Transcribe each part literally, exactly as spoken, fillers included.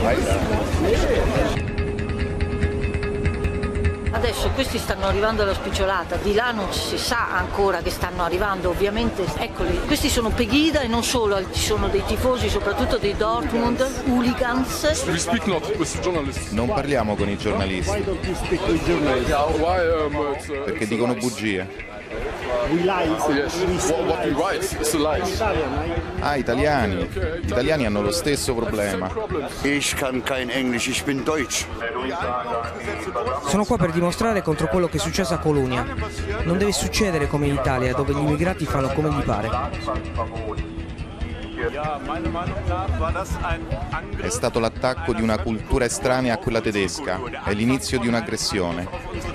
Adesso questi stanno arrivando alla spicciolata, di là non si sa ancora che stanno arrivando, ovviamente, eccoli, questi sono Pegida e non solo, ci sono dei tifosi, soprattutto dei Dortmund, hooligans. Non parliamo con i giornalisti, perché dicono bugie. Ah, italiani. Gli italiani hanno lo stesso problema. Ich kann kein Englisch, ich bin Deutsch. Sono qua per dimostrare contro quello che è successo a Colonia. Non deve succedere come in Italia, dove gli immigrati fanno come gli pare. È stato l'attacco di una cultura estranea a quella tedesca. È l'inizio di un'aggressione.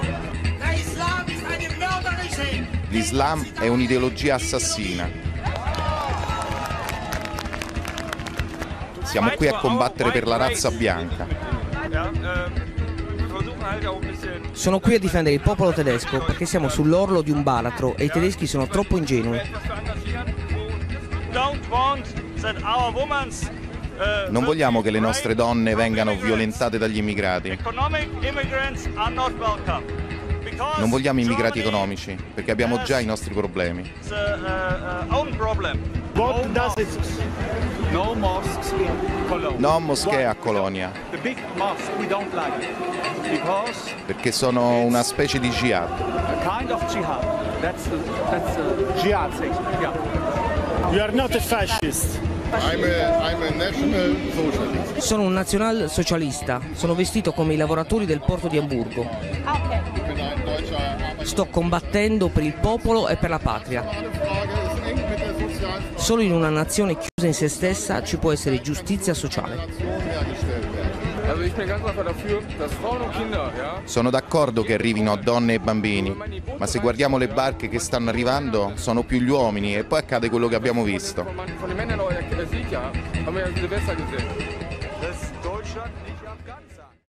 L'Islam è un'ideologia assassina. Siamo qui a combattere per la razza bianca. Sono qui a difendere il popolo tedesco perché siamo sull'orlo di un baratro e i tedeschi sono troppo ingenui. Non vogliamo che le nostre donne vengano violentate dagli immigrati. Non vogliamo immigrati economici, perché abbiamo già i nostri problemi. No moschee a Colonia, perché sono una specie di jihad. You are not a fascist. I'm a, I'm a national socialist. Sono un nazionalsocialista, sono vestito come i lavoratori del porto di Amburgo. Sto combattendo per il popolo e per la patria. Solo in una nazione chiusa in se stessa ci può essere giustizia sociale. Sono d'accordo che arrivino donne e bambini, ma se guardiamo le barche che stanno arrivando sono più gli uomini e poi accade quello che abbiamo visto.